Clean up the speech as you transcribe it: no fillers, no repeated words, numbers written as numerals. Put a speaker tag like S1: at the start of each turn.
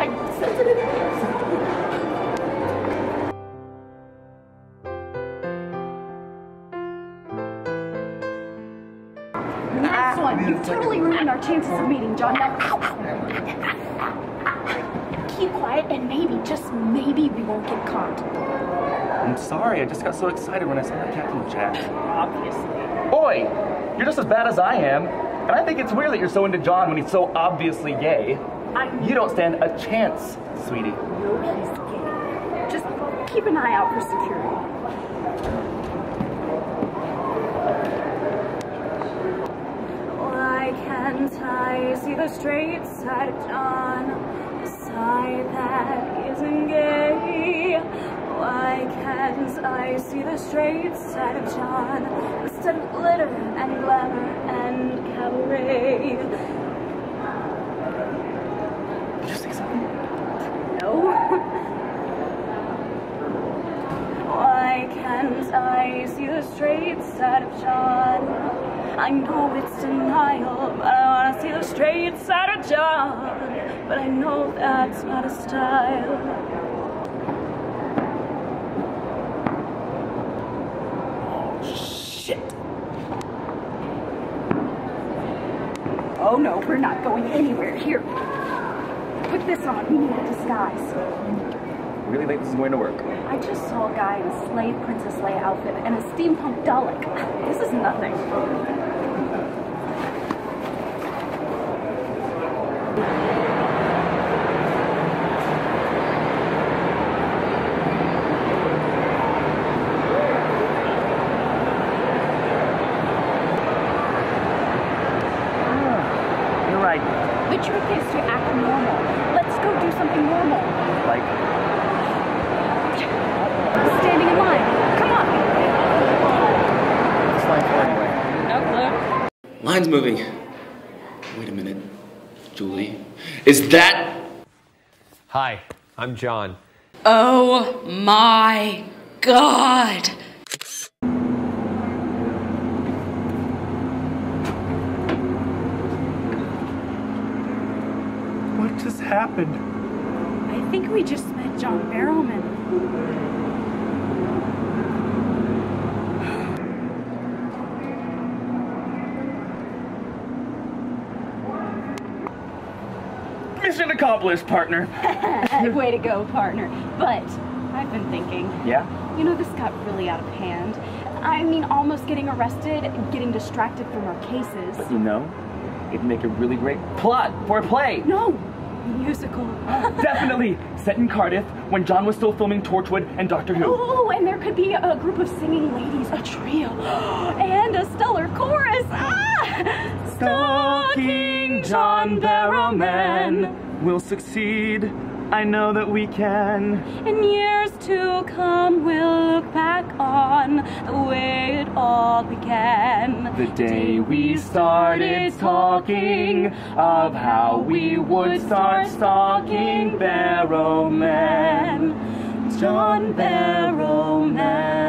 S1: I'm sensitive. Next one. You've totally ruined our chances of meeting, John. Now, keep quiet and maybe, just maybe, we won't get caught.
S2: I'm sorry, I just got so excited when I saw that captain chat.
S1: Obviously.
S2: Boy, you're just as bad as I am. And I think it's weird that you're so into John when he's so obviously gay. You don't stand a chance, sweetie.
S1: No, he's gay. Just keep an eye out for security.
S3: Why can't I see the straight side of John? The side that isn't gay. Why can't I see the straight side of John instead of glitter and glamour and cabaret?
S2: Did you say something?
S3: No. Why can't I see the straight side of John? I know it's denial, but I want to see the straight side of John. But I know that's not a style.
S1: Oh no, we're not going anywhere. Here, put this on. We need a disguise.
S2: Really think this is going to work?
S1: I just saw a guy in a slave Princess Leia outfit and a steampunk Dalek. This is nothing. The trick is to act normal. Let's go do something normal.
S2: Like?
S1: Standing in line. Come on.
S2: What's line for anyway?
S1: No clue.
S4: Line's moving. Wait a minute. Julie. Is that...
S5: Hi, I'm John.
S3: Oh my God.
S2: What just happened?
S1: I think we just met John Barrowman.
S2: Mission accomplished, partner.
S1: Way to go, partner. But I've been thinking.
S2: Yeah?
S1: You know, this got really out of hand. I mean, almost getting arrested, getting distracted from our cases.
S2: But you know, it'd make a really great plot for a play.
S1: No, musical.
S2: Definitely. Set in Cardiff when John was still filming Torchwood and Doctor Who.
S1: Oh, and there could be a group of singing ladies, a trio, and a stellar chorus.
S2: Stalking John Barrowman. We'll succeed. I know that we can.
S3: In years to come, we'll look back on the way it all began.
S2: The day we started talking of how we would start stalking Barrowman. John Barrowman.